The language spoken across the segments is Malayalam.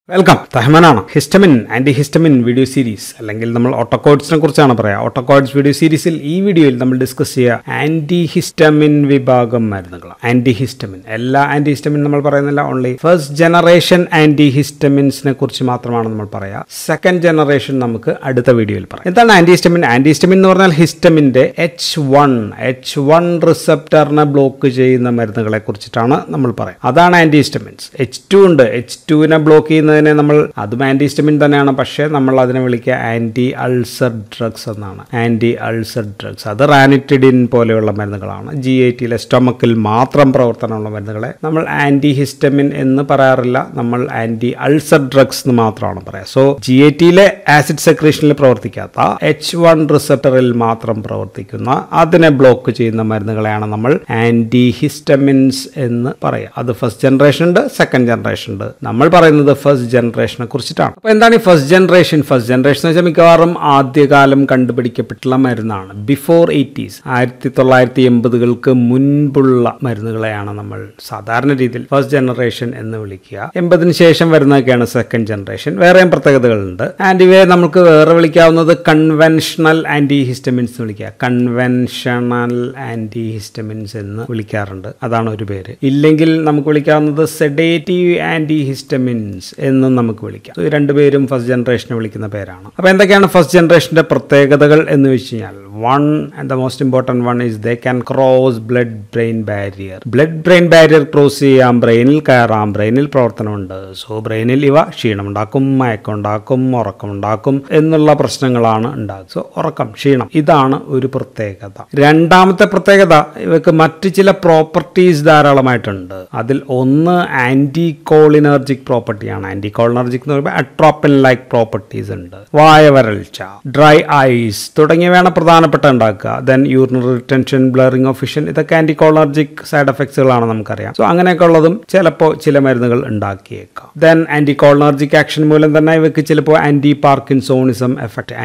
വെൽക്കം. തഹ്മനാണ്. ഹിസ്റ്റമിൻ ആന്റിഹിസ്റ്റമിൻ വീഡിയോ സീരീസ് അല്ലെങ്കിൽ നമ്മൾ ഓട്ടോകോഡ്സിനെ കുറിച്ചാണ് പറയുക. ഓട്ടോകോഡ്സ് വീഡിയോ സീരീസിൽ ഈ വീഡിയോയിൽ നമ്മൾ ഡിസ്കസ് ചെയ്യുക ആന്റിഹിസ്റ്റമിൻ വിഭാഗം മരുന്നുകളാണ്. ആന്റിഹിസ്റ്റമിൻ എല്ലാ ആന്റിഹിസ്റ്റമിൻ നമ്മൾ പറയുന്നില്ല, ഓൺലി ഫസ്റ്റ് ജനറേഷൻ ആന്റിഹിസ്റ്റമിൻസിനെ കുറിച്ച് മാത്രമാണ് നമ്മൾ പറയുക. സെക്കൻഡ് ജനറേഷൻ നമുക്ക് അടുത്ത വീഡിയോയിൽ പറയാം. എന്താണ് ആന്റിഹിസ്റ്റമിൻ? ആന്റിഹിസ്റ്റമിൻ എന്ന് പറഞ്ഞാൽ ഹിസ്റ്റമിന്റെ H1 റിസപ്റ്ററിനെ ബ്ലോക്ക് ചെയ്യുന്ന മരുന്നുകളെ കുറിച്ചിട്ടാണ് നമ്മൾ പറയുക. അതാണ് ആന്റിഹിസ്റ്റമിൻസ്. H2 ഉണ്ട്. H2നെ ബ്ലോക്ക് ചെയ്യുന്ന നമ്മൾ അതും ആന്റിഹിസ്റ്റമിൻ തന്നെയാണ്, പക്ഷേ നമ്മൾ അതിനെ വിളിക്കുക ആന്റി അൾസർ ഡ്രഗ്സ് എന്നാണ്. ആന്റി അൾസർ ഡ്രഗ്സ് അത് റാനിറ്റിഡിൻ പോലെയുള്ള മരുന്നുകളാണ്. GATയിലെ സ്റ്റൊമക്കിൽ മാത്രം പ്രവർത്തനമുള്ള മരുന്നുകളെ നമ്മൾ ആന്റിഹിസ്റ്റമിൻ എന്ന് പറയാറില്ല, നമ്മൾ ആന്റി അൾസർ ഡ്രഗ്സ് എന്ന് മാത്രമാണ് പറയാം. സോ GATയിലെ ആസിഡ് സെക്രീഷനിൽ പ്രവർത്തിക്കാത്ത H1 റിസപ്റ്ററിൽ മാത്രം പ്രവർത്തിക്കുന്ന അതിനെ ബ്ലോക്ക് ചെയ്യുന്ന മരുന്നുകളെയാണ് നമ്മൾ ആന്റിഹിസ്റ്റമിൻസ് എന്ന് പറയാം. അത് ഫസ്റ്റ് ജനറേഷൻ ഉണ്ട്, സെക്കൻഡ് ജനറേഷൻ ഉണ്ട്. നമ്മൾ പറയുന്നത് ഫസ്റ്റ് ജനറേഷനെ കുറിച്ചിട്ടാണ്. അപ്പൊ എന്താണ് ഈ ഫസ്റ്റ് ജനറേഷൻ? ഫസ്റ്റ് ജനറേഷൻ എന്ന് വെച്ചാൽ മിക്കവാറും ആദ്യകാലം കണ്ടുപിടിക്കപ്പെട്ടുള്ള മരുന്നാണ്. ബിഫോർ 80s 1980കൾക്ക് മുൻപുള്ള മരുന്നുകളെയാണ് നമ്മൾ സാധാരണ രീതിയിൽ ഫസ്റ്റ് ജനറേഷൻ എന്ന് വിളിക്കുക. 80ന് ശേഷം വരുന്നതൊക്കെയാണ് സെക്കൻഡ് ജനറേഷൻ. വേറെയും പ്രത്യേകതകളുണ്ട്. ആൻഡ് ഇവയെ നമുക്ക് വേറെ വിളിക്കാവുന്നത് കൺവെൻഷണൽ ആന്റിഹിസ്റ്റമിൻസ് എന്ന് വിളിക്കുക. കൺവെൻഷണൽ ആന്റിഹിസ്റ്റമിൻസ് എന്ന് വിളിക്കാറുണ്ട്. അതാണ് ഒരു പേര്. ഇല്ലെങ്കിൽ നമുക്ക് വിളിക്കാവുന്നത് സെഡേറ്റീവ് ആന്റിഹിസ്റ്റമിൻസ് എന്നും നമുക്ക് വിളിക്കാം. ഈ രണ്ടുപേരും ഫസ്റ്റ് ജനറേഷനെ വിളിക്കുന്ന പേരാണ്. അപ്പോൾ എന്തൊക്കെയാണ് ഫസ്റ്റ് ജനറേഷന്റെ പ്രത്യേകതകൾ എന്ന് വെച്ച് കഴിഞ്ഞാൽ, one and the most important one is they can cross blood brain barrier. Blood brain barrier cross ചെയ്യാം, ബ്രെയിനിൽ കയറാം, ബ്രെയിനിൽ പ്രവർത്തനമുണ്ട്. സോ ബ്രെയിനിൽ ഇവ ക്ഷീണമുണ്ടാക്കും, മയക്കമുണ്ടാക്കും, ഉറക്കമുണ്ടാക്കും എന്നുള്ള പ്രശ്നങ്ങളാണ് ഉണ്ടാകുക. സോ ഉറക്കം, ക്ഷീണം, ഇതാണ് ഒരു പ്രത്യേകത. രണ്ടാമത്തെ പ്രത്യേകത, ഇവക്ക് മറ്റ് ചില പ്രോപ്പർട്ടീസ് ധാരാളമായിട്ടുണ്ട്. അതിൽ ഒന്ന് ആന്റികോളിനർജിക് പ്രോപ്പർട്ടിയാണ്. ആന്റികോളിനർജിക് എന്ന് പറയുമ്പോൾ അട്രോപ്പിൻ ലൈക്ക് പ്രോപ്പർട്ടീസ് ഉണ്ട്. വായ വരൾച്ച, ഡ്രൈ ഐസ് തുടങ്ങിയവയാണ് പ്രധാനപ്പെട്ട ഉണ്ടാക്കുക. Then urinary retention, blurring of vision, ഇതൊക്കെ ആന്റികോളിനർജിക് സൈഡ് എഫക്ട്സുകളാണ് നമുക്കറിയാം. സോ അങ്ങനെയൊക്കെ ഉള്ളതും ചിലപ്പോൾ ചില മരുന്നുകൾ ഉണ്ടാക്കിയേക്കാം. ദെൻ ആന്റികോളിനർജിക് ആക്ഷൻ മൂലം തന്നെ ഇവയ്ക്ക് ചിലപ്പോൾ ആന്റി പാർക്കിൻസോണിസം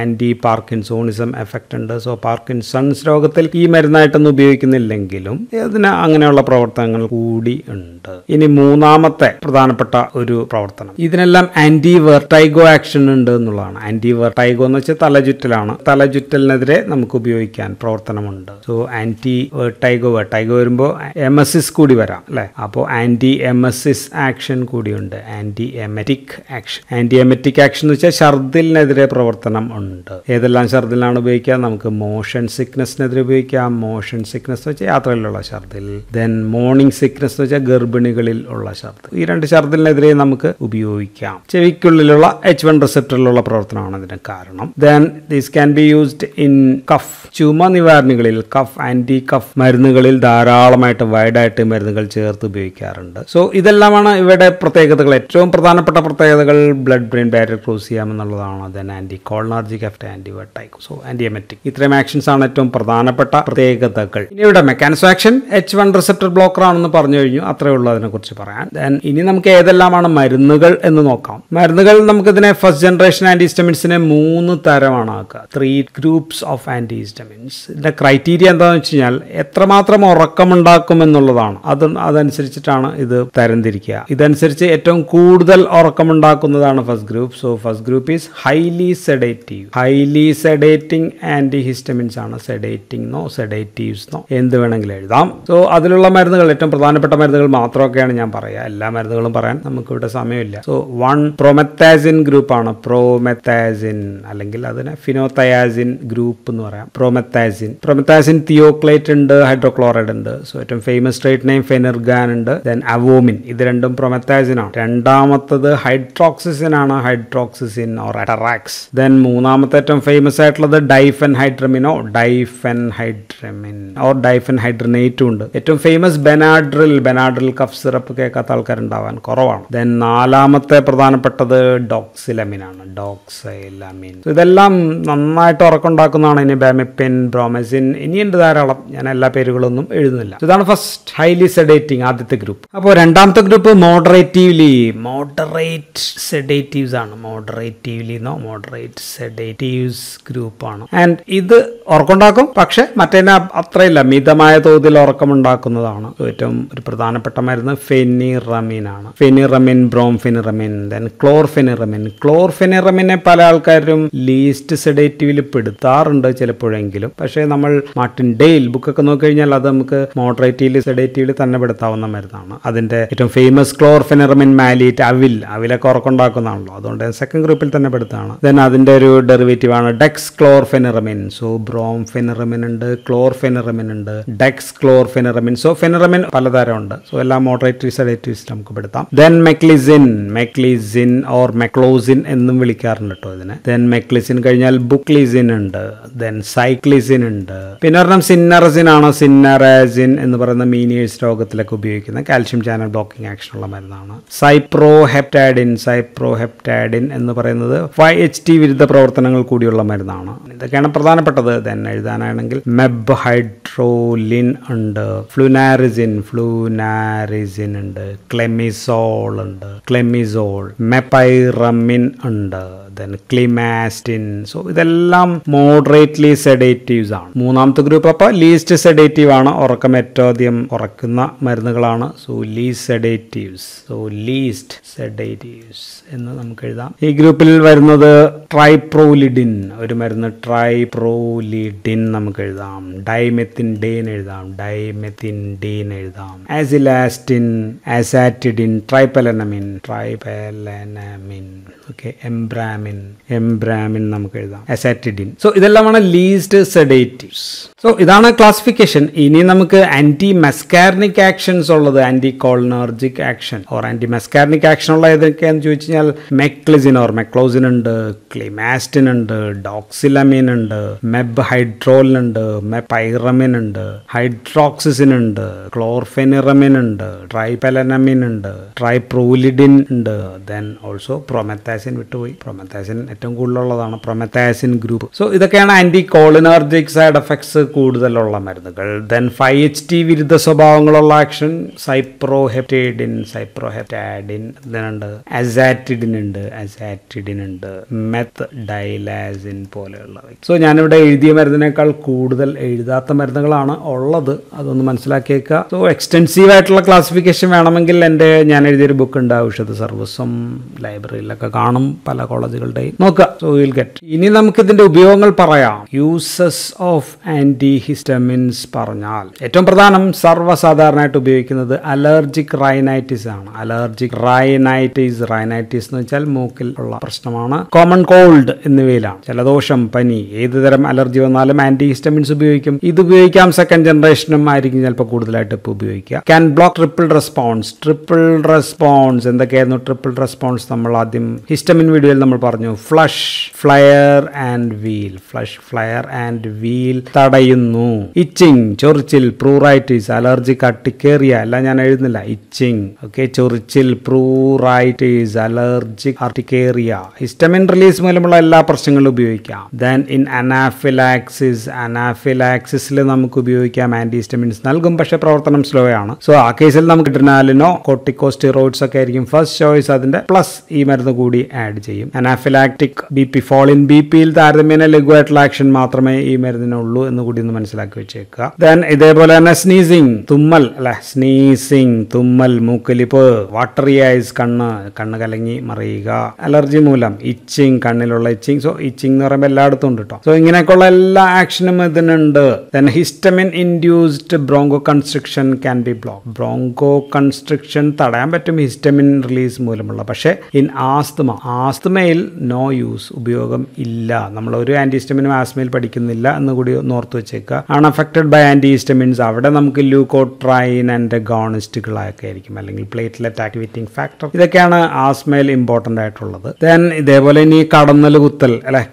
എഫക്ട് ഉണ്ട്. സോ പാർക്കിൻസൺസ് രോഗത്തിൽ ഈ മരുന്നായിട്ടൊന്നും ഉപയോഗിക്കുന്നില്ലെങ്കിലും ഇതിന് അങ്ങനെയുള്ള പ്രവർത്തനങ്ങൾ കൂടി ഉണ്ട്. ഇനി മൂന്നാമത്തെ പ്രധാനപ്പെട്ട ഒരു പ്രവർത്തനം, ഇതിനെല്ലാം ആന്റി വെർട്ടൈഗോ ആക്ഷൻ ഉണ്ട് എന്നുള്ളതാണ്. ആന്റി വെർട്ടൈഗോ എന്ന് വെച്ചാൽ തലചുറ്റലാണ്. തലചുറ്റലിനെതിരെ നമുക്ക് ഉപയോഗിക്കാൻ പ്രവർത്തനമുണ്ട്. സോ ആന്റി വെർട്ടൈഗോ വരുമ്പോൾ എമസിസ് കൂടി വരാം അല്ലെ. അപ്പോൾ ആന്റി എമസിസ് ആക്ഷൻ കൂടിയുണ്ട്. ആന്റി എമറ്റിക് ആക്ഷൻ എന്ന് വെച്ചാൽ ഛർദിലിനെതിരെ പ്രവർത്തനം ഉണ്ട്. ഏതെല്ലാം ഛർദിലാണ് ഉപയോഗിക്കുക? നമുക്ക് മോഷൻ സിക്നസിനെതിരെ ഉപയോഗിക്കാം. മോഷൻ സിക്നസ് എന്ന് വെച്ചാൽ യാത്രയിലുള്ള ഛർദിൽ. ദെൻ മോർണിംഗ് സിക്നസ് എന്ന് വെച്ചാൽ ഗർഭിണികളിൽ ഉള്ള ഛർദിൽ. ഈ രണ്ട് ഛർദിലിനെതിരെ നമുക്ക് ഉപയോഗിക്കാം. ചെവിക്കുള്ളിലുള്ള H1 റിസപ്റ്ററിലുള്ള പ്രവർത്തനമാണ് ഇതിന് കാരണം. Then this can be used in cough. ചുമ നിവാരണികളിൽ ആന്റി കഫ് മരുന്നുകളിൽ ധാരാളമായിട്ട് വൈഡായിട്ട് മരുന്നുകൾ ചേർത്ത് ഉപയോഗിക്കാറുണ്ട്. സോ ഇതെല്ലാമാണ് ഇവയുടെ പ്രത്യേകതകൾ. ഏറ്റവും പ്രധാനപ്പെട്ട പ്രത്യേകതകൾ ബ്ലഡ് ബ്രെയിൻ ബാരിയർ ക്രോസ് ചെയ്യാമെന്നുള്ളതാണ്. Then anticholinergic effect, anti vertigo, so antiemetic. ഇത്രയും ആക്ഷൻസ് ആണ് ഏറ്റവും പ്രധാനപ്പെട്ട പ്രത്യേകതകൾ. ഇനി ഇവിടെ mechanism action H1 receptor blocker ആണെന്ന് പറഞ്ഞു കഴിഞ്ഞു. അത്രേ ഉള്ളൂ അതിനെ കുറിച്ച് പറയാൻ. ദെൻ ഇനി നമുക്ക് ഏതെല്ലാമാണ് മരുന്നുകൾ എന്ന് നോക്കാം. മരുന്നുകൾ നമുക്കിതിനെ ഫസ്റ്റ് ജനറേഷൻ ആന്റിഹിസ്റ്റമിൻസിനെ 3 തരമാണ് ആക്കുക. 3 ഗ്രൂപ്പ്സ് ഓഫ് ആന്റിഹിസ്റ്റമിൻസ്. ഇതിന്റെ ക്രൈറ്റീരിയ എന്താണെന്ന് വെച്ച് കഴിഞ്ഞാൽ എത്രമാത്രം ഉറക്കമുണ്ടാക്കും എന്നുള്ളതാണ്. അതനുസരിച്ചിട്ടാണ് ഇത് തരംതിരിക്കുക. ഇതനുസരിച്ച് ഏറ്റവും കൂടുതൽ ഉറക്കമുണ്ടാക്കുന്നതാണ് first group. So first group is highly sedating antihistamines ആണ്. സെഡേറ്റീവ്സ് എന്ത് വേണമെങ്കിലും എഴുതാം. സോ അതിലുള്ള മരുന്നുകൾ, ഏറ്റവും പ്രധാനപ്പെട്ട മരുന്നുകൾ മാത്രമൊക്കെയാണ് ഞാൻ പറയുക. എല്ലാ മരുന്നുകളും പറയാൻ നമുക്കിവിടെ സമയമില്ല. സോ 1 പ്രൊമെത്താസിൻ ഗ്രൂപ്പാണ്. പ്രൊമെത്താസിൻ അല്ലെങ്കിൽ അതിനെ ഫിനോതയാസിൻ ഗ്രൂപ്പ് എന്ന് പറയാം. പ്രൊമെത്താസിൻ തിയോക്ലേറ്റ് ഉണ്ട്, ഹൈഡ്രോക്ലോറൈഡ് ഉണ്ട്. സോ ഏറ്റവും ഫേമസ് സ്ട്രേറ്റ് നെയിം ഫെനർഗാൻ ഉണ്ട്. ദെൻ അവോമിൻ, ഇത് രണ്ടും പ്രൊമെത്താസിൻ ആണ്. രണ്ടാമത്തത് ഹൈഡ്രോക്സിസിൻ ആണ്. ഹൈഡ്രോക്സിസിൻ ഓർ അറ്ററാക്സ്. ദെൻ മൂന്നാമത്തെ ഏറ്റവും ഫേമസ് ആയിട്ടുള്ളത് ഡൈഫെൻഹൈഡ്രമിൻ ഓർ ഡൈഫെൻഹൈഡ്രനേറ്റും ഉണ്ട്. ഏറ്റവും ഫേമസ് ബെനാഡ്രിൽ കഫ് സിറപ്പ് കേൾക്കാത്ത ആൾക്കാരുണ്ടാവാൻ കുറവാണ്. ദെൻ നാലാമത്തെ പ്രധാനപ്പെട്ടത് ഡോക്സിലമിൻ ആണ്. ഇതെല്ലാം നന്നായിട്ട് ഉറക്കമുണ്ടാക്കുന്നതാണ്. ഇനി ക്ലോറാമിപ്പിൻ, ബ്രോമസിൻ, ഇനിയുണ്ട് ധാരാളം. ഞാൻ എല്ലാ പേരുകളൊന്നും എഴുതുന്നില്ല. ഇതാണ് ഫസ്റ്റ് ഹൈലി സെഡേറ്റിംഗ്, ആദ്യത്തെ ഗ്രൂപ്പ്. അപ്പോൾ രണ്ടാമത്തെ ഗ്രൂപ്പ് മോഡറേറ്റ് സെഡേറ്റീവ്സ് ആണ്. മോഡറേറ്റ് സെഡേറ്റീവ്സ് ഗ്രൂപ്പാണ്. ആൻഡ് ഇത് ഉറക്കമുണ്ടാക്കും, പക്ഷെ മറ്റേതിന് അത്രയില്ല, മിതമായ തോതിൽ ഉറക്കമുണ്ടാക്കുന്നതാണ്. ഏറ്റവും ഒരു പ്രധാനപ്പെട്ട മരുന്ന് ഫെനിറമിൻ ആണ്. ഫെനിറമിൻ, ബ്രോംഫെനിറമിൻ, ദെൻ ക്ലോർഫെനിറമിനെ പല ആൾക്കാരും ലീസ്റ്റ് സെഡേറ്റീവിൽ പെടുത്താറുണ്ട് ചിലപ്പോഴെങ്കിലും. പക്ഷേ നമ്മൾ മാർട്ടിൻഡെയിൽ ബുക്കൊക്കെ നോക്കിക്കഴിഞ്ഞാൽ അത് നമുക്ക് മോഡറേറ്റ് സെഡേറ്റീവിൽ തന്നെ പെടുത്താവുന്ന മരുന്നാണ്. അതിന്റെ ഏറ്റവും ഫേമസ് ക്ലോർഫെനിറമിൻ മാലിയേറ്റ്, അവിലൊക്കെ ഉറക്കമുണ്ടാക്കുന്നതാണല്ലോ, അതുകൊണ്ട് സെക്കൻഡ് ഗ്രൂപ്പിൽ തന്നെ പെടുത്താണ്. ദെൻ അതിന്റെ ഒരു ഡെറിവേറ്റീവ് ആണ് ഡെക്സ് ക്ലോർഫെനിറമിൻ. സോ ബ്രോംഫെനിറമിൻ ഉണ്ട്, ക്ലോർഫെനിറമിൻ ഉണ്ട്, ഡെക്സ് ക്ലോർഫെനിറമിൻ. സോ ഫെനിറമിൻ പലതരം ഉണ്ട്. സോ എല്ലാം മോഡറേറ്റ് സെഡേറ്റീവ്സ് നമുക്ക് പെടുത്താം. ദെൻ മെക്ലിസിൻ ഓർ മെക്ലോസിൻ എന്നും വിളിക്കാറുണ്ട് കേട്ടോ ഇതിനെ. ദെൻ മെക്ലിസിൻ കഴിഞ്ഞാൽ ബുക്ലിസിൻ ഉണ്ട്, ദെൻ സൈക്ലിസിൻ ഉണ്ട്. പിന്നെ ഒരെണ്ണം സിന്നറസിൻ ആണ്. സിന്നറാസിൻ എന്ന് പറയുന്ന മീനിയേഴ്സ് രോഗത്തിലൊക്കെ ഉപയോഗിക്കുന്ന കാൽഷ്യം ചാനൽ ബ്ലോക്കിംഗ് ആക്ഷൻ ഉള്ള മരുന്നാണ്. സൈപ്രോഹെപ്റ്റാഡിൻ എന്ന് പറയുന്നത് 5-HT വിരുദ്ധ പ്രവർത്തനങ്ങൾ കൂടിയുള്ള മരുന്നാണ്. ഇതൊക്കെയാണ് പ്രധാനപ്പെട്ടത്. ദെൻ എഴുതാനാണെങ്കിൽ മെബ്ഹൈഡ്രോലിൻ ഉണ്ട്, ഫ്ലുനാരിസിൻ ഉണ്ട്, ക്ലെമിസോൾ, മെപ്പൈറമിൻ ഉണ്ട്, ദെൻ ക്ലിമാസ്റ്റിൻ. സോ ഇതെല്ലാം മോഡറേറ്റ്ലി സെഡേറ്റീവ്സ് ആണ്. മൂന്നാമത്തെ ഗ്രൂപ്പ് അപ്പോൾ ലീസ്റ്റ് സെഡേറ്റീവ് ആണ്. ഉറക്കം ഏറ്റവും അധികം കുറയ്ക്കുന്ന മരുന്നുകളാണ്. സോ ലീസ്റ്റ് സെഡേറ്റീവ്സ് എന്ന് നമുക്ക് എഴുതാം. ഈ ഗ്രൂപ്പിൽ വരുന്നത് ട്രൈപ്രോലിഡിൻ, ഒരു മരുന്ന് ട്രൈപ്രോലിഡിൻ നമുക്ക് എഴുതാം. ഡൈമെത്തിൻഡേൻ എഴുതാം. ആസിലാസ്റ്റിൻ, ആസാറ്റിഡിൻ, ട്രൈപെലനമിൻ, ഓക്കെ, എംബ്രാമിൻ നമുക്ക് എഴുതാം, അസാറ്റിഡിൻ. സോ ഇതെല്ലാമാണ് ലീസ്റ്റ് സെഡേറ്റീവ്സ്. സോ ഇതാണ് ക്ലാസിഫിക്കേഷൻ. ഇനി നമുക്ക് ആന്റി മെസ്കാർനിക് ആക്ഷൻസ് ഉള്ളത്, anti cholinergic action or anti muscarinic action ഉള്ള ഏതൊക്കെയാണെന്ന് ചോദിച്ചു കഴിഞ്ഞാൽ മെക്ലോസിൻ ഉണ്ട്, ക്ലിമാസ്റ്റിൻ ഉണ്ട്, ഡോക്സിലമിൻ ഉണ്ട്, മെബ്ഹൈഡ്രോലിൻ ഉണ്ട്, മെപൈറമിൻ ഉണ്ട്, ഹൈഡ്രോക്സിസിൻ ഉണ്ട്, ക്ലോർഫെനിറമിൻ ഉണ്ട്, ട്രൈപെലനമിൻ ഉണ്ട്, ട്രൈപ്രോലിഡിൻ ഉണ്ട്, ദെൻ ഓൾസോ പ്രൊമെത്താസിൻ വിട്ടുപോയി. പ്രൊമെത്താസിൻ ഏറ്റവും കൂടുതലുള്ളതാണ്, പ്രൊമെത്താസിൻ ഗ്രൂപ്പ്. സോ ഇതൊക്കെയാണ് ആന്റി കോളിനർജിക് സൈഡ് എഫക്ട്സ് കൂടുതലുള്ള മരുന്നുകൾ. ദെൻ 5-HT വിരുദ്ധ സ്വഭാവങ്ങളുള്ള ആക്ഷൻ സൈപ്രോഹെപ്റ്റാഡിൻ ഉണ്ട്, അസാറ്റിഡിൻ ഉണ്ട്, മെത്ഡൈലാസിൻ പോലെയുള്ളവ. സോ ഞാനിവിടെ എഴുതിയ മരുന്നിനേക്കാൾ കൂടുതൽ എഴുതാത്ത മരുന്നുകളാണ് ഉള്ളത്, അതൊന്ന് മനസ്സിലാക്കിയേക്കുക. സോ എക്സ്റ്റെൻസീവ് ആയിട്ടുള്ള ക്ലാസിഫിക്കേഷൻ വേണമെങ്കിൽ ഞാൻ എഴുതിയൊരു ബുക്ക് ഉണ്ട്, ഔഷധ സർവസ്വം, ലൈബ്രറിയിലൊക്കെ കാണും, പല കോളേജുകളുടെയും നോക്കുക. So we'll get. ഇനി നമുക്ക് ഇതിന്റെ ഉപയോഗങ്ങൾ പറയാം. യൂസസ് ഓഫ് ആന്റി ഹിസ്റ്റമിൻസ് പറഞ്ഞാൽ ഏറ്റവും പ്രധാനം സർവ്വസാധാരണമായിട്ട് ഉപയോഗിക്കുന്നത് അലർജിക് റൈനൈറ്റിസ് ആണ്. റൈനൈറ്റിസ് എന്ന് വെച്ചാൽ മൂക്കിൽ ഉള്ള പ്രശ്നമാണ്. കോമൺ കോൾഡ് എന്നിവയിലാണ്. ജലദോഷം, പനി, ഏതുതരം അലർജി വന്നാലും ആന്റി ഹിസ്റ്റമിൻസ് ഉപയോഗിക്കും. ഇത് ഉപയോഗിക്കാം. സെക്കൻഡ് ജനറേഷനും ആയിരിക്കും ചിലപ്പോൾ കൂടുതലായിട്ട് ഇപ്പോൾ ഉപയോഗിക്കുക. Can block triple response. എന്തൊക്കെയായിരുന്നു ട്രിപ്പിൾ റെസ്പോൺസ്? നമ്മൾ ആദ്യം ഹിസ്റ്റമിൻ വീഡിയോയിൽ നമ്മൾ പറഞ്ഞു. ഫ്ലഷ്, ഫ്ലയർ ആൻഡ് വീൽ തടയുന്നു. ഇച്ചിങ്, ചൊറിച്ചിൽ, പ്രൂറൈറ്റിസ്, അലർജിക് അർട്ടിക്കേറിയ, എല്ലാം ഞാൻ എഴുതുന്നില്ല. ഇച്ചിങ്, ഓക്കെ, ചൊറിച്ചിൽ, pruritus, allergic urticaria, histamine release മൂലമുള്ള എല്ലാ പ്രശ്നങ്ങളും ഉപയോഗിക്കാം. ദെൻ ഇൻ അനാഫിലാക്സിസിൽ നമുക്ക് ഉപയോഗിക്കാം. ആന്റി ഹിസ്റ്റമിൻസ് നൽകും, പക്ഷെ പ്രവർത്തനം സ്ലോ ആണ്. സോ ആ കേസിൽ നമുക്ക് അഡ്രിനാലിനോ കോർട്ടിക്കോസ്റ്റെറോയിഡ്സ് ഒക്കെ ആയിരിക്കും ഫസ്റ്റ് ചോയ്സ്. അതിന്റെ പ്ലസ് ഈ മരുന്ന് കൂടി ആഡ് ചെയ്യും. അനാഫിലാക്റ്റിക് BP, ഫോളിൻ BPയിൽ താരതമ്യേന ലഘുവായിട്ടുള്ള ആക്ഷൻ മാത്രമേ ഈ മരുന്നിനുള്ളൂ എന്ന് കൂടി ഒന്ന് മനസ്സിലാക്കി വെച്ചേക്കുക. ദെൻ ഇതേപോലെ തന്നെ സ്നീസിങ്, തുമ്മൽ, മൂക്കൊലിപ്പ്, വാട്ടറി ഐസ്, കണ്ണ് കലങ്ങി മറിയുക, അലർജി മൂലം ഇച്ചിങ്, കണ്ണിലുള്ള ഇച്ചിങ്. സോ ഇച്ചിങ് എന്ന് പറയുമ്പോൾ എല്ലായിടത്തും ഉണ്ട് കേട്ടോ. സോ ഇങ്ങനെയൊക്കെയുള്ള എല്ലാ ആക്ഷനും ഇതിനുണ്ട്. Then histamine induced bronchoconstriction can be block. Bronchoconstriction തടയാൻ പറ്റും ഹിസ്റ്റമിൻ റിലീസ് മൂലമുള്ള. പക്ഷേ ഇൻ ആസ്തമയിൽ നോ യൂസ്, ഉപയോഗം ഇല്ല. നമ്മൾ ഒരു ആന്റിഹിസ്റ്റമിനും ആസ്മയിൽ പഠിക്കുന്നില്ല എന്ന് കൂടി ഓർത്ത് വെച്ച് വെച്ചേക്കുക. അൺഅഫക്റ്റഡ് ബൈ ആന്റിഹിസ്റ്റമിൻസ് അവിടെ നമുക്ക് ലൂക്കോട്രൈൻ ആൻഡ് ഗോണിസ്റ്റുകളൊക്കെ ആയിരിക്കും, അല്ലെങ്കിൽ പ്ലേറ്റ്ലെറ്റ് ആക്ടിവേറ്റിംഗ് ഫാക്ടർ. ഇതൊക്കെയാണ് ആസ്മയിൽ ഇമ്പോർട്ടൻ്റ് ആയിട്ടുള്ളത്. ദെൻ ഇതേപോലെ ഇനി കടന്നൽ കുത്തൽ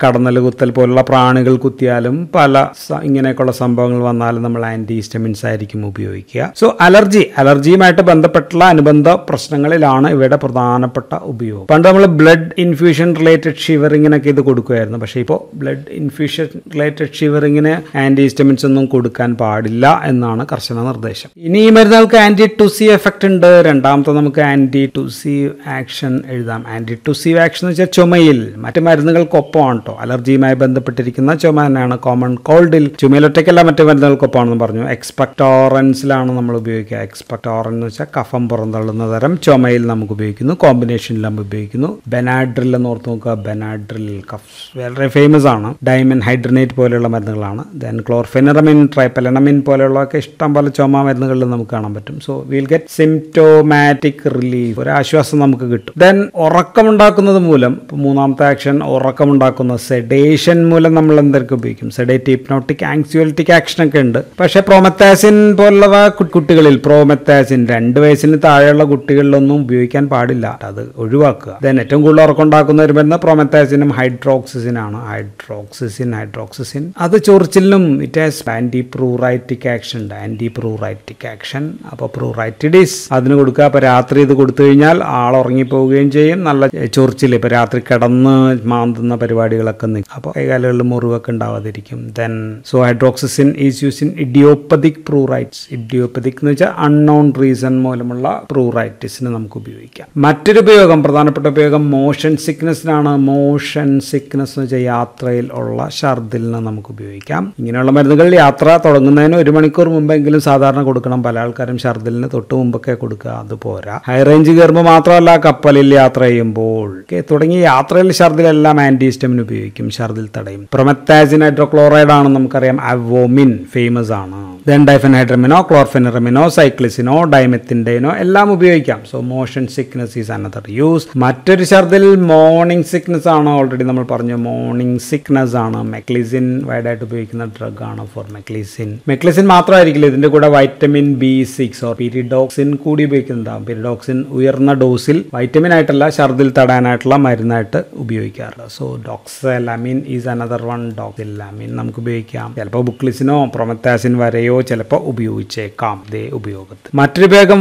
പോലുള്ള പ്രാണികൾ കുത്തിയാലും പല ഇങ്ങനെയൊക്കെയുള്ള സംഭവങ്ങൾ വന്നാലും നമ്മൾ ആന്റിഹിസ്റ്റമിൻസ് ആയിരിക്കും ഉപയോഗിക്കുക. സോ അലർജിയുമായിട്ട് ബന്ധപ്പെട്ടുള്ള അനുബന്ധ പ്രശ്നങ്ങളിലാണ് ഇവയുടെ പ്രധാനപ്പെട്ട ഉപയോഗം. പണ്ട് നമ്മൾ ബ്ലഡ് ഇൻഫ്യൂഷൻ റിലേറ്റഡ് ഷിവറിങ്ങിനൊക്കെ ഇത് കൊടുക്കുമായിരുന്നു. പക്ഷേ ഇപ്പോൾ ബ്ലഡ് ഇൻഫ്യൂഷൻ റിലേറ്റഡ് ഷിവറിങ്ങിന് ആന്റിഹിസ്റ്റമിൻസ് ഒന്നും കൊടുക്കാൻ പാടില്ല എന്നാണ് കർശന നിർദ്ദേശം. ഇനി ഈ മരുന്നുകൾക്ക് ആന്റി ടുസീവ് എഫക്റ്റ് ഉണ്ട്. രണ്ടാമത്തെ നമുക്ക് ആന്റി ടുസീവ് ആക്ഷൻ എഴുതാം. ആന്റി ടുസീവ് ആക്ഷൻ എന്ന് വെച്ചാൽ ചുമയിൽ മറ്റ് മരുന്നുകൾക്കൊപ്പമാണ് കേട്ടോ. അലർജിയുമായി ബന്ധപ്പെട്ടിരിക്കുന്ന ചുമ തന്നെയാണ്. കോമൺ കോൾഡിൽ ചുമയിലൊറ്റയ്ക്കല്ല മറ്റ് മരുന്നുകൾക്കൊപ്പമാണെന്ന് പറഞ്ഞു. എക്സ്പെക്ടോറൻസിലാണ് നമ്മൾ ഉപയോഗിക്കുക. എക്സ്പെക്ടോറൻ എന്ന് വെച്ചാൽ കഫം പുറന്തള്ളുന്ന തരം ചുമയിൽ നമുക്ക് ഉപയോഗിക്കുന്നു. കോമ്പിനേഷനിൽ നമ്മൾ ഉപയോഗിക്കുന്നു. ബെനാഡ്രിൽ എന്ന് ഓർത്ത് നോക്കുക. ബെനാഡ്രിൽ വളരെ ഫേമസ് ആണ്. ഡൈമൻ ഹൈഡ്രനേറ്റ് പോലെയുള്ള മരുന്നുകളാണ്. ദെൻ ക്ലോർഫെനറമിൻ, ട്രൈപ്പലനമിൻ പോലെയുള്ളതൊക്കെ ഇഷ്ടം പോലെ ചുമ മരുന്നുകളിൽ നമുക്ക് കാണാൻ പറ്റും. So we'll get symptomatic relief, ഒരു ആശ്വാസം നമുക്ക് കിട്ടും. ദെൻ ഉറക്കമുണ്ടാക്കുന്നത് മൂലം, മൂന്നാമത്തെ ആക്ഷൻ ഉറക്കമുണ്ടാക്കുന്ന സെഡേഷൻ മൂലം നമ്മൾ എന്തൊക്കെ ഉപയോഗിക്കും? സെഡേറ്റീവ്, ഹിപ്നോട്ടിക്, ആങ്സിയോലിറ്റിക് ആക്ഷൻ ഒക്കെ ഉണ്ട്. പക്ഷേ പ്രോമെത്താസിൻ പോലുള്ളവ കുട്ടികളിൽ, പ്രോമെത്താസിൻ 2 വയസ്സിന് താഴെയുള്ള കുട്ടികളിലൊന്നും ഉപയോഗിക്കാൻ പാടില്ല, അത് ഒഴിവാക്കുക. ദെൻ ഏറ്റവും കൂടുതൽ ഉറക്കമുണ്ടാക്കുന്ന ഒരു മരുന്ന് പ്രോമെത്താസിനും ഹൈഡ്രോക്സിസിൻ ആണ്. ഹൈഡ്രോക്സിസിൻ അത് ചൊറിച്ചിലിനും ഇറ്റ് ഹാസ് ആന്റിപ്രൂറൈറ്റിക് ആക്ഷൻ ഉണ്ട്. Antipruritic action. അപ്പോൾ പ്രൂറൈറ്റിഡിസ് അതിന് കൊടുക്കുക. അപ്പോൾ രാത്രി ഇത് കൊടുത്തു കഴിഞ്ഞാൽ ആൾ ഉറങ്ങിപ്പോവുകയും ചെയ്യും. നല്ല ചൊറിച്ചിൽ, ഇപ്പോൾ രാത്രി കിടന്ന് മാന്തുന്ന പരിപാടികളൊക്കെ നിൽക്കും. അപ്പോൾ കൈകാലുകളിൽ മുറിവൊക്കെ ഉണ്ടാവാതിരിക്കും. Then so hydroxyzine is use in idiopathic pruritus. Idiopathic എന്ന് വെച്ചാൽ അൺനോൺ റീസൺ മൂലമുള്ള പ്രൂറൈറ്റിസിന് നമുക്ക് ഉപയോഗിക്കാം. മറ്റൊരു ഉപയോഗം, പ്രധാനപ്പെട്ട ഉപയോഗം മോഷൻ സിക്നസിനാണ്. മോഷൻ സിക്നസ് എന്ന് വെച്ചാൽ യാത്രയിൽ ഉള്ള ഛർദിലിന് നമുക്ക് ഉപയോഗിക്കാം. ഇങ്ങനെയുള്ള മരുന്നുകൾ യാത്ര തുടങ്ങുന്നതിന് 1 മണിക്കൂർ മുമ്പെങ്കിലും സാധാരണ കൊടുക്കണം. പല ആൾക്കാരും ഛർദിലിന് തൊട്ട് മുമ്പൊക്കെ കൊടുക്കുക, അത് പോരാ. ഹൈ റേഞ്ച് കയറുമ്പോൾ മാത്രമല്ല, കപ്പലിൽ യാത്ര ചെയ്യുമ്പോൾ തുടങ്ങിയ യാത്രയിൽ ഛർദിലെല്ലാം ആന്റിഹിസ്റ്റമിൻ ഉപയോഗിക്കും, ഛർദിൽ തടയും. പ്രൊമെത്താസിൻ ഹൈഡ്രോക്ലോറൈഡ് ആണ് നമുക്കറിയാം. അവോമിൻ ഫേമസ് ആണ്. ദെൻ ഡൈഫെൻഹൈഡ്രമിനോ, ക്ലോർഫെനറമിനോ, സൈക്ലിസിനോ, ഡൈമെത്തിൻഡേനോ എല്ലാം ഉപയോഗിക്കാം. So motion sickness is another use. മറ്റൊരു ഛർദിൽ മോർണിംഗ് സിക്നസ് ആണ്. ഓൾറെഡി നമ്മൾ പറഞ്ഞു മോർണിംഗ് സിക്നസ് ആണ്. മെക്ലിസിൻ വൈഡായിട്ട് ഉപയോഗിക്കുന്ന ഡ്രഗ് ആണ് ഫോർ മെക്ലിസിൻ. മെക്ലിസിൻ മാത്രമായിരിക്കില്ല, ഇതിന്റെ കൂടെ വൈറ്റമിൻ B6 ഓർ പിരിഡോക്സിൻ കൂടി ഉപയോഗിക്കുന്നതാകും. പിരിഡോക്സിൻ ഉയർന്ന ഡോസിൽ വൈറ്റമിൻ ആയിട്ടല്ല, ഛർദിൽ തടയാനായിട്ടുള്ള മരുന്നായിട്ട് ഉപയോഗിക്കാറുണ്ട്. So doxylamine is another one. Doxylamine നമുക്ക് ഉപയോഗിക്കാം. ചിലപ്പോൾ ബുക്ലിസിനോ പ്രൊമെത്താസിൻ വരെയോ ചിലപ്പോൾ ഉപയോഗിച്ചേക്കാം ഇതേ ഉപയോഗത്തിൽ. മറ്റൊരു ഉപയോഗം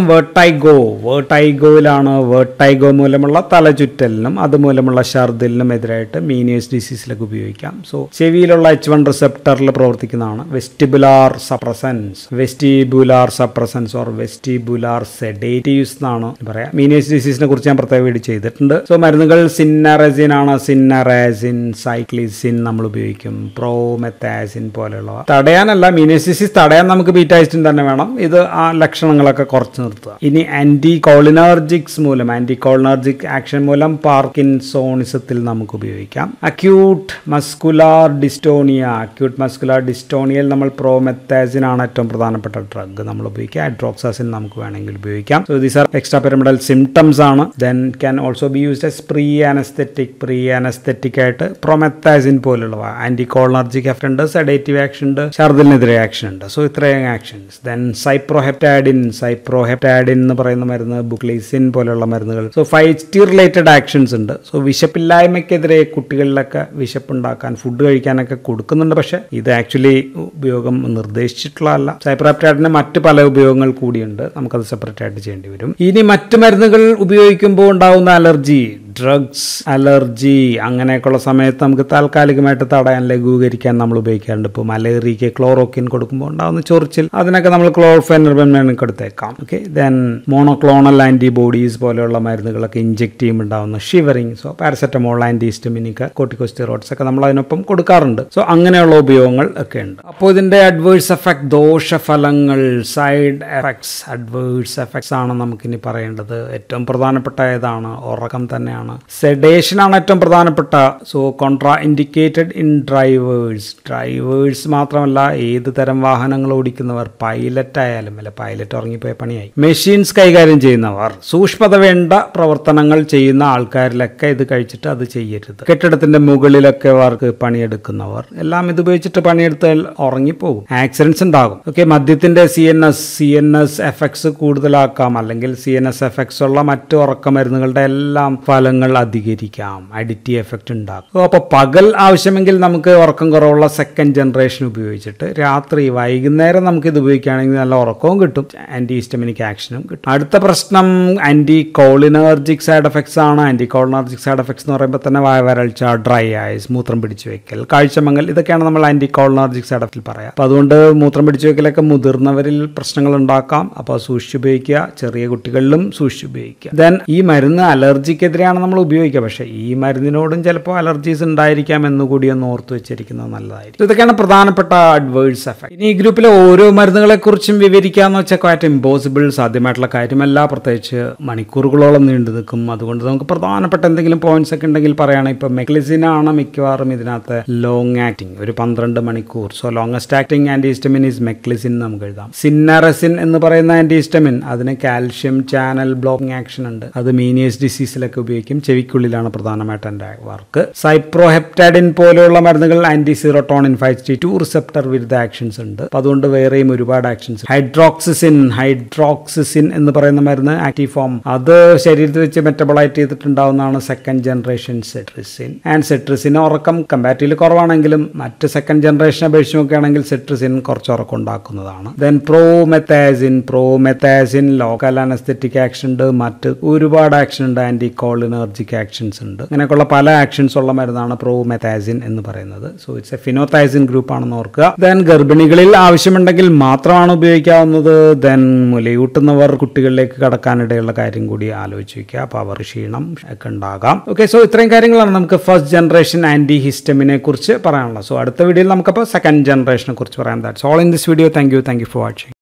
വേർട്ടൈഗോയിലാണ്. വേർട്ടൈഗോ മൂലമുള്ള തലചുറ്റലിനും അതുമൂലമുള്ള ഛർദിലിനും എതിരായിട്ട് മീനിയസ് ഡിസീസിലൊക്കെ ഉപയോഗിക്കാം. സോ ചെവിയിലുള്ള H1 റിസപ്റ്ററിൽ പ്രവർത്തിക്കുന്നതാണ്. Vestibular suppressants or vestibular sedatives എന്നാണ് പറയാം. മീനിയസ് ഡിസീസിനെ കുറിച്ച് ഞാൻ പ്രത്യേക വീഡിയോ ചെയ്തിട്ടുണ്ട്. സോ മരുന്നുകൾ സിന്നറസിൻ ആണ്. സിന്നറാസിൻ, സൈക്ലിസിൻ നമ്മൾ ഉപയോഗിക്കും. പ്രോമെത്താസിൻ പോലെയുള്ളവ തടയാനല്ല, മീനിയസ് ഡിസീസ് തടയാൻ നമുക്ക് ബീറ്റായിസ്റ്റിൻ തന്നെ വേണം. ഇത് ആ ലക്ഷണങ്ങളൊക്കെ കുറച്ച് നിർത്തുക. ഇനി ആന്റികോളിനർജിക് ആക്ഷൻ മൂലം പാർക്കിൻസോണിസത്തിൽ നമുക്ക് ഉപയോഗിക്കാം. അക്യൂട്ട് മസ്കുലാർ ഡിസ്റ്റോണിയയിൽ നമ്മൾ പ്രോമെത്താസിൻ ആണ് ഏറ്റവും പ്രധാനപ്പെട്ട ഡ്രഗ് നമ്മൾ ഉപയോഗിക്കുക. ഹൈഡ്രോക്സാസിൻ നമുക്ക് വേണമെങ്കിൽ ഉപയോഗിക്കാം. So these are extrapyramidal symptoms ആണ്. Then can also be used as pre anaesthetic ആയിട്ട് പ്രൊമെത്താസിൻ പോലുള്ളവ. ആന്റികോളിനർജിക് എഫക്ട് ഉണ്ട്, സെഡേറ്റീവ് ആക്ഷൻ ഉണ്ട്, ഛർദിലിനെതിരെ ആക്ഷൻ ഉണ്ട്. സോ ഇത്രയും ആക്ഷൻസ്. ദെൻ സൈപ്രോഹെപ്റ്റാഡിൻ എന്ന് പറയുന്ന മരുന്ന്, ബുക്ലീസിൻ പോലെയുള്ള മരുന്നുകൾ. സോ ഫൈറ്റ് റിലേറ്റഡ് ആക്ഷൻസ് ഉണ്ട്. സോ വിശപ്പില്ലായ്മയ്ക്കെതിരെ കുട്ടികളിലൊക്കെ വിശപ്പുണ്ടാക്കാൻ ഫുഡ് കഴിക്കാനൊക്കെ കൊടുക്കുന്നുണ്ട്. പക്ഷേ ഇത് ആക്ച്വലി ഉപയോഗം നിർദ്ദേശിച്ചിട്ടുള്ളതല്ല. സൈപ്രോഹെപ്റ്റാഡിന് മറ്റ് പല ഉപയോഗങ്ങൾ കൂടിയുണ്ട്, നമുക്കത് സെപ്പറേറ്റ് ആയിട്ട് ചെയ്യേണ്ടി വരും. ഇനി മറ്റ് മരുന്നുകൾ ഉപയോഗിക്കുമ്പോൾ ഉണ്ടാകുന്ന അലർജി, ഡ്രഗ്സ് അലർജി അങ്ങനെയൊക്കെയുള്ള സമയത്ത് നമുക്ക് താൽക്കാലികമായിട്ട് തടയാൻ, ലഘൂകരിക്കാൻ നമ്മൾ ഉപയോഗിക്കാറുണ്ട്. ഇപ്പോൾ മലേറിയയ്ക്ക് ക്ലോറോക്കിൻ കൊടുക്കുമ്പോൾ ഉണ്ടാകുന്ന ചൊറിച്ചിൽ, അതിനൊക്കെ നമ്മൾ ക്ലോർഫെനറമിൻ കൊടുത്തേക്കാം. ഓക്കെ. ദെൻ മോണോക്ലോണൽ ആന്റിബോഡീസ് പോലെയുള്ള മരുന്നുകളൊക്കെ ഇഞ്ചെക്ട് ചെയ്യുമ്പോൾ ഉണ്ടാകുന്ന shivering. So paracetamol, antihistaminic, corticosteroids ഒക്കെ നമ്മൾ അതിനൊപ്പം കൊടുക്കാറുണ്ട്. സോ അങ്ങനെയുള്ള ഉപയോഗങ്ങൾ ഒക്കെ ഉണ്ട്. അപ്പോൾ ഇതിന്റെ അഡ്വേഴ്സ് എഫക്ട്, ദോഷഫലങ്ങൾ, സൈഡ് എഫക്ട്സ്, അഡ്വേഴ്സ് എഫക്ട്സ് ആണ് നമുക്കിനി പറയേണ്ടത്. ഏറ്റവും പ്രധാനപ്പെട്ട ഏതാണ്? ഉറക്കം തന്നെയാണ്. ആണ്. സെഡേഷൻ ആണ് ഏറ്റവും പ്രധാനപ്പെട്ട. So contraindicated in drivers മാത്രമല്ല, ഏത് തരം വാഹനങ്ങൾ ഓടിക്കുന്നവർ, പൈലറ്റ് ആയാലും അല്ല, പൈലറ്റ് ഉറങ്ങിപ്പോയ പണിയായി. മെഷീൻസ് കൈകാര്യം ചെയ്യുന്നവർ, സൂക്ഷ്മത വേണ്ട പ്രവർത്തനങ്ങൾ ചെയ്യുന്ന ആൾക്കാരിലൊക്കെ ഇത് കഴിച്ചിട്ട് അത് ചെയ്യരുത്. കെട്ടിടത്തിന്റെ മുകളിലൊക്കെ വർക്ക് പണിയെടുക്കുന്നവർ എല്ലാം ഇത് ഉപയോഗിച്ചിട്ട് പണിയെടുത്താൽ ഉറങ്ങിപ്പോകും, ആക്സിഡൻസ് ഉണ്ടാകും. ഓക്കെ, മദ്യത്തിന്റെ CNS എഫക്ട്സ് കൂടുതലാക്കാം, അല്ലെങ്കിൽ CNS എഫക്ട്സ് ഉള്ള മറ്റു ഉറക്ക മരുന്നുകളുടെ എല്ലാം ഫലങ്ങൾ അധികരിക്കാം, അഡിറ്റീവ് എഫക്ട് ഉണ്ടാകും. അപ്പോൾ പകൽ ആവശ്യമെങ്കിൽ നമുക്ക് ഉറക്കം കുറവുള്ള സെക്കൻഡ് ജനറേഷൻ ഉപയോഗിച്ചിട്ട് രാത്രി വൈകുന്നേരം നമുക്ക് ഇത് ഉപയോഗിക്കുകയാണെങ്കിൽ നല്ല ഉറക്കവും കിട്ടും, ആന്റി ഹിസ്റ്റമിനിക് ആക്ഷനും കിട്ടും. അടുത്ത പ്രശ്നം ആന്റി കോളിനർജിക് സൈഡ് എഫക്ട്സ് ആണ്. ആന്റി കോളിനർജിക് സൈഡ് എഫക്ട്സ് എന്ന് പറയുമ്പോൾ തന്നെ വയറൾച്ച, ഡ്രൈ ഐസ്, മൂത്രം പിടിച്ചു വെക്കൽ, കാഴ്ചമങ്ങൽ, ഇതൊക്കെയാണ് നമ്മൾ ആന്റി കോളിനർജിക് സൈഡ് എഫക്റ്റിൽ പറയാം. അപ്പോൾ അതുകൊണ്ട് മൂത്രം പിടിച്ചു വെക്കലൊക്കെ മുതിർന്നവരിൽ പ്രശ്നങ്ങൾ ഉണ്ടാക്കാം. അപ്പോൾ സൂക്ഷിച്ച് ഉപയോഗിക്കുക, ചെറിയ കുട്ടികളിലും സൂക്ഷിച്ച് ഉപയോഗിക്കുക. ദെൻ ഈ മരുന്ന് അലർജിക്കെതിരെയാണ് നമ്മൾ ഉപയോഗിക്കുക, പക്ഷേ ഈ മരുന്നിനോടും ചിലപ്പോൾ അലർജീസ് ഉണ്ടായിരിക്കാം എന്നുകൂടി ഒന്ന് ഓർത്ത് വെച്ചിരിക്കുന്നത് നല്ലതായിരിക്കും. ഇതൊക്കെയാണ് പ്രധാനപ്പെട്ട അഡ്വേഴ്സ് എഫക്ട്. ഇനി ഈ ഗ്രൂപ്പിലെ ഓരോ മരുന്നുകളെ കുറിച്ചും വിവരിക്കാന്ന് വെച്ചാൽ ക്വാറ്റ് ഇമ്പോസിബിൾ, സാധ്യമായിട്ടുള്ള കാര്യമല്ല, പ്രത്യേകിച്ച് മണിക്കൂറുകളോളം നീണ്ടു നിൽക്കും. അതുകൊണ്ട് നമുക്ക് പ്രധാനപ്പെട്ട എന്തെങ്കിലും പോയിന്റ്സ് ഒക്കെ ഉണ്ടെങ്കിൽ പറയുകയാണെങ്കിൽ ഇപ്പം മെക്ലിസിനാണ് മിക്കവാറും ഇതിനകത്ത് ലോങ് ആക്ടിങ്, ഒരു 12 മണിക്കൂർ. So longest acting antihistamine is meclizine നമുക്ക് എഴുതാം. സിന്നറസിൻ എന്ന് പറയുന്ന ആന്റിഹിസ്റ്റമിൻ, അതിന് കാൽഷ്യം ചാനൽ ബ്ലോക്കിംഗ് ആക്ഷൻ ഉണ്ട്. അത് മീനിയസ് ഡിസീസിലൊക്കെ ഉപയോഗിക്കും, ചെവിക്കുള്ളിലാണ് പ്രധാനമായിട്ട് എൻ്റെ വർക്ക്. സൈപ്രോഹെപ്റ്റാഡിൻ പോലെയുള്ള മരുന്നുകൾ ആന്റി സീറോട്ടോണിൻ 5T2 റിസപ്റ്റർ വിരുദ്ധ ആക്ഷൻസ് ഉണ്ട്. അപ്പോൾ അതുകൊണ്ട് വേറെയും ഒരുപാട് ആക്ഷൻസ്. ഹൈഡ്രോക്സിസിൻ എന്ന് പറയുന്ന മരുന്ന് ആക്റ്റീവ് ഫോം, അത് ശരീരത്തിൽ വെച്ച് മെറ്റബോളൈറ്റ് ചെയ്തിട്ടുണ്ടാവുന്നതാണ് സെക്കൻഡ് ജനറേഷൻ സെട്രിസിൻ. ആൻഡ് സെട്രിസിന് ഉറക്കം കമ്പാരിറ്റീവ്ലി കുറവാണെങ്കിലും മറ്റ് സെക്കൻഡ് ജനറേഷനെ അപേക്ഷിച്ച് നോക്കുകയാണെങ്കിൽ സെട്രിസിൻ കുറച്ച് ഉറക്കം ഉണ്ടാക്കുന്നതാണ്. Then promethazine local anaesthetic action ഉണ്ട്, മറ്റ് ഒരുപാട് ആക്ഷൻ ഉണ്ട്, ആന്റി കോളിനർജിക് ആക്ഷൻസ് ഉണ്ട്. അങ്ങനെയൊക്കെയുള്ള പല ആക്ഷൻസ് ഉള്ള മരുന്നാണ് പ്രോമെത്താസിൻ എന്ന് പറയുന്നത്. So it's a phenothiazine group ആണെന്ന് ഓർക്കുക. ദെൻ ഗർഭിണികളിൽ ആവശ്യമുണ്ടെങ്കിൽ മാത്രമാണ് ഉപയോഗിക്കാവുന്നത്. ദെൻ മുലയൂട്ടുന്നവർ കുട്ടികളിലേക്ക് കടക്കാനിടയുള്ള കാര്യം കൂടി ആലോചിച്ച് വയ്ക്കുക. അപ്പോൾ അവർ ക്ഷീണം ഒക്കെ ഉണ്ടാകാം. ഓക്കെ, സോ ഇത്രയും കാര്യങ്ങളാണ് നമുക്ക് ഫസ്റ്റ് ജനറേഷൻ ആന്റി ഹിസ്റ്റമിനെ കുറിച്ച് പറയാനുള്ളത്. സോ അടുത്ത വീഡിയോയിൽ നമുക്കപ്പോൾ സെക്കൻഡ് ജനറേഷനെ കുറിച്ച് പറയാം. That's all in this video. Thank you for watching.